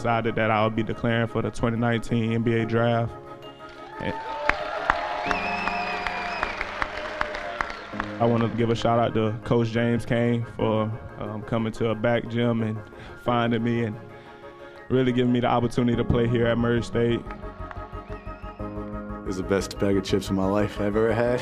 decided that I would be declaring for the 2019 NBA draft. And I want to give a shout out to Coach James Kane for coming to a back gym and finding me and really giving me the opportunity to play here at Murray State. It was the best bag of chips in my life I've ever had.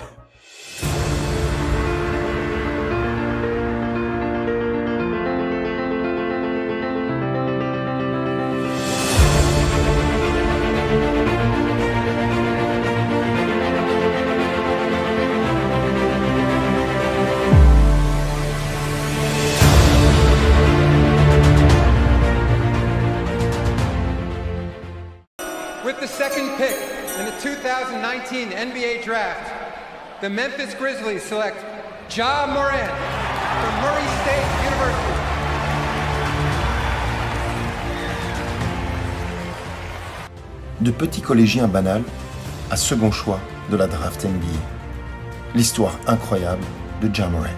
With the second pick in the 2019 NBA Draft, the Memphis Grizzlies select Ja Morant from Murray State University. De petit collégien banal à second choix de la draft NBA. L'histoire incroyable de Ja Morant.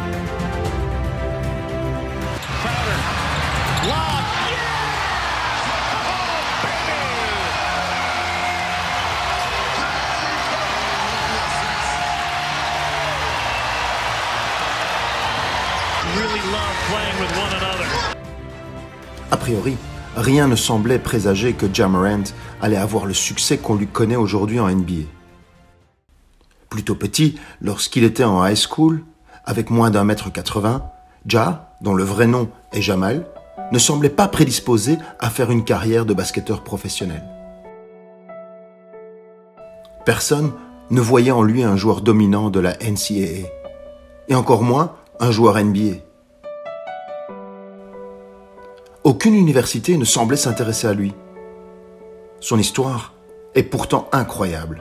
A priori, rien ne semblait présager que Ja Morant allait avoir le succès qu'on lui connaît aujourd'hui en NBA. Plutôt petit, lorsqu'il était en high school, avec moins d'1m80, Ja, dont le vrai nom est Jamal, ne semblait pas prédisposé à faire une carrière de basketteur professionnel. Personne ne voyait en lui un joueur dominant de la NCAA, et encore moins un joueur NBA. Aucune université ne semblait s'intéresser à lui. Son histoire est pourtant incroyable.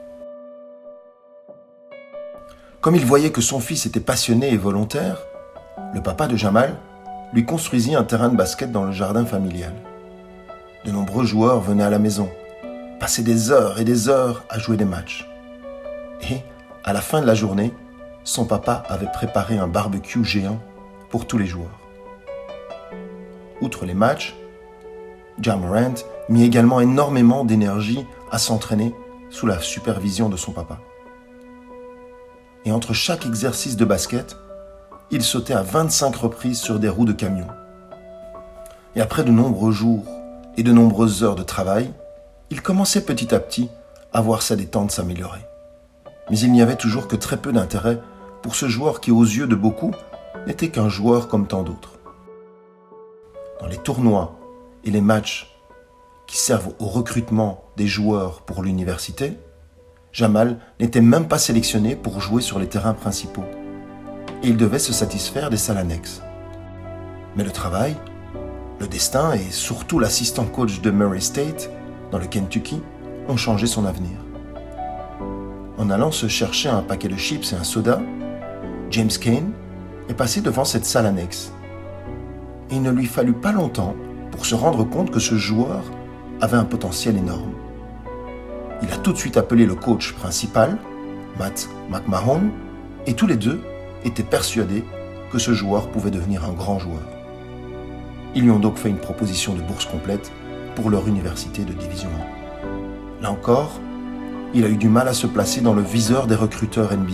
Comme il voyait que son fils était passionné et volontaire, le papa de Jamal lui construisit un terrain de basket dans le jardin familial. De nombreux joueurs venaient à la maison, passaient des heures et des heures à jouer des matchs. Et, à la fin de la journée, son papa avait préparé un barbecue géant pour tous les joueurs. Outre les matchs, Ja Morant mit également énormément d'énergie à s'entraîner sous la supervision de son papa. Et entre chaque exercice de basket, il sautait à 25 reprises sur des roues de camion. Et après de nombreux jours et de nombreuses heures de travail, il commençait petit à petit à voir sa détente s'améliorer. Mais il n'y avait toujours que très peu d'intérêt pour ce joueur qui, aux yeux de beaucoup, n'était qu'un joueur comme tant d'autres. Dans les tournois et les matchs qui servent au recrutement des joueurs pour l'université, Jamal n'était même pas sélectionné pour jouer sur les terrains principaux et il devait se satisfaire des salles annexes. Mais le travail, le destin et surtout l'assistant coach de Murray State, dans le Kentucky, ont changé son avenir. En allant se chercher un paquet de chips et un soda, James Kane est passé devant cette salle annexe. Et il ne lui fallut pas longtemps pour se rendre compte que ce joueur avait un potentiel énorme. Il a tout de suite appelé le coach principal, Matt McMahon, et tous les deux étaient persuadés que ce joueur pouvait devenir un grand joueur. Ils lui ont donc fait une proposition de bourse complète pour leur université de Division 1. Là encore, il a eu du mal à se placer dans le viseur des recruteurs NBA.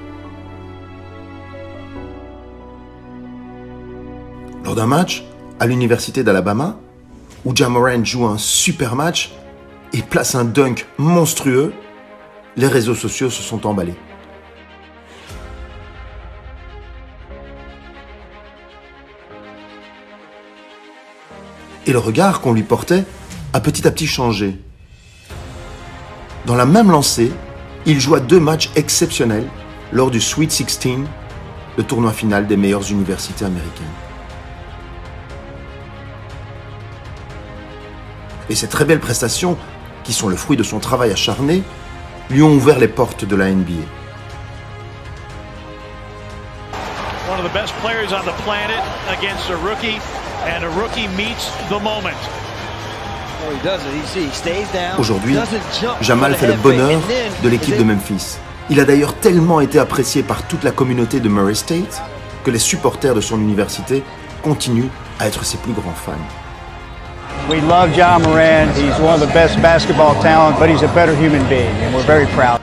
Lors d'un match à l'université d'Alabama, où Ja Morant joue un super match et place un dunk monstrueux, les réseaux sociaux se sont emballés. Et le regard qu'on lui portait a petit à petit changé. Dans la même lancée, il joua 2 matchs exceptionnels lors du Sweet 16, le tournoi final des meilleures universités américaines. Et ces très belles prestations, qui sont le fruit de son travail acharné, lui ont ouvert les portes de la NBA. One of the best players on the planet against a rookie, and a rookie meets the moment. Aujourd'hui, Jamal fait le bonheur de l'équipe de Memphis. Il a d'ailleurs tellement été apprécié par toute la communauté de Murray State que les supporters de son université continuent à être ses plus grands fans. We love Ja Morant. He's one of the best basketball talent, but he's a better human being, and we're very proud.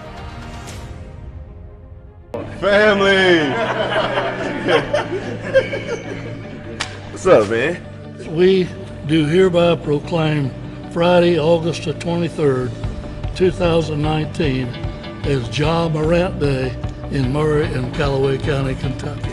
Family! What's up, man? We do hereby proclaim Friday, August the 23rd, 2019 as Ja Morant Day in Murray and Callaway County, Kentucky.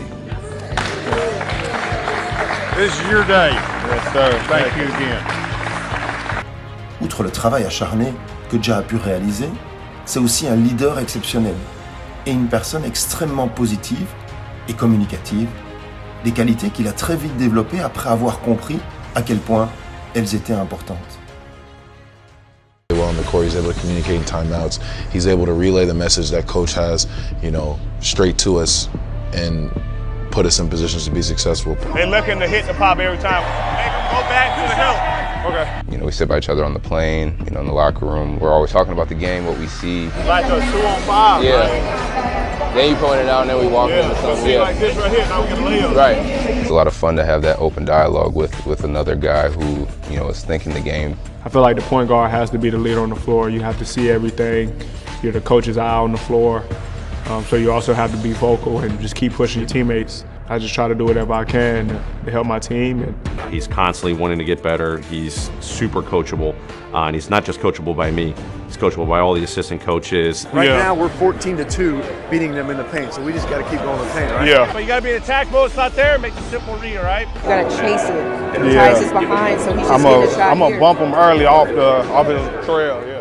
This is your day. Yes, sir. Thank you again. Outre le travail acharné que Ja a pu réaliser, c'est aussi un leader exceptionnel et une personne extrêmement positive et communicative, des qualités qu'il a très vite développées après avoir compris à quel point elles étaient importantes. Well on the court, he's able to communicate in timeouts. He's able to relay the message that coach has, straight to us and put us in positions to be successful. They're looking to hit the pop every time. Make them go back to the hill. Okay. We sit by each other on the plane, in the locker room. We're always talking about the game, what we see. Like a 2-on-5. Yeah. Right? Then you point it out, and then we walk into something. Yeah. Like this right here, now we get a layup. Right. It's a lot of fun to have that open dialogue with another guy who, is thinking the game. I feel like the point guard has to be the leader on the floor. You have to see everything. You're the coach's eye on the floor. So you also have to be vocal and just keep pushing your teammates. I just try to do whatever I can to help my team. He's constantly wanting to get better. He's super coachable. And he's not just coachable by me. He's coachable by all the assistant coaches. Right now, we're 14-2, beating them in the paint, so we just got to keep going in the paint, right? Yeah. But you got to be in attack mode, it's not there, and make the simple read, right? You got to chase it. And Tyus is behind, so he's just getting a shot I'm going to bump him early off the trail, yeah.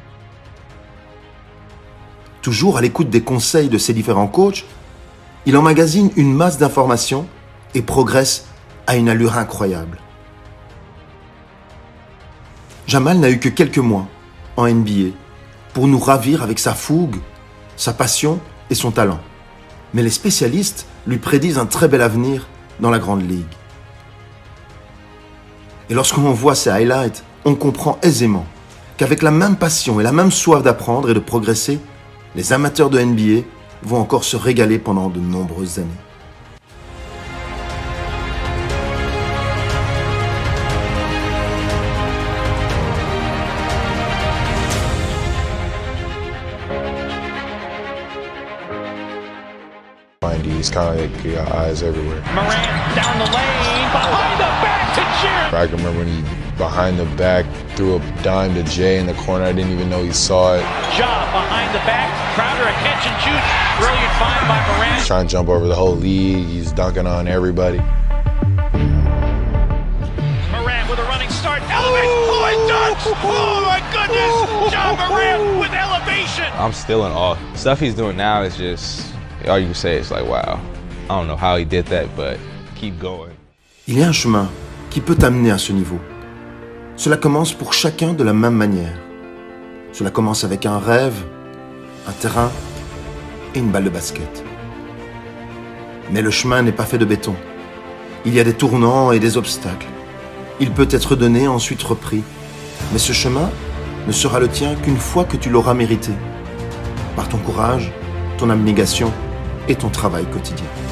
Toujours à l'écoute des conseils de ses différents coachs, il emmagasine une masse d'informations et progresse à une allure incroyable. Jamal n'a eu que quelques mois en NBA pour nous ravir avec sa fougue, sa passion et son talent. Mais les spécialistes lui prédisent un très bel avenir dans la Grande Ligue. Et lorsqu'on voit ses highlights, on comprend aisément qu'avec la même passion et la même soif d'apprendre et de progresser, les amateurs de NBA vont encore se régaler pendant de nombreuses années. He's kind of like he got eyes everywhere. Morant down the lane, behind the back to Jarrett. I can remember when he behind the back threw a dime to Jay in the corner. I didn't even know he saw it. Ja behind the back, Crowder a catch and shoot. Brilliant find by Morant. He's trying to jump over the whole league. He's dunking on everybody. Morant with a running start. Elevation. Oh, it dunks. Oh my goodness. Ja Morant with elevation. I'm still in awe. Stuff he's doing now is just, all you can say is like, wow. I don't know how he did that, but keep going. Il y a un chemin qui peut t'amener à ce niveau. Cela commence pour chacun de la même manière. Cela commence avec un rêve, un terrain et une balle de basket. Mais le chemin n'est pas fait de béton. Il y a des tournants et des obstacles. Il peut être donné, ensuite repris. Mais ce chemin ne sera le tien qu'une fois que tu l'auras mérité. Par ton courage, ton abnégation et ton travail quotidien.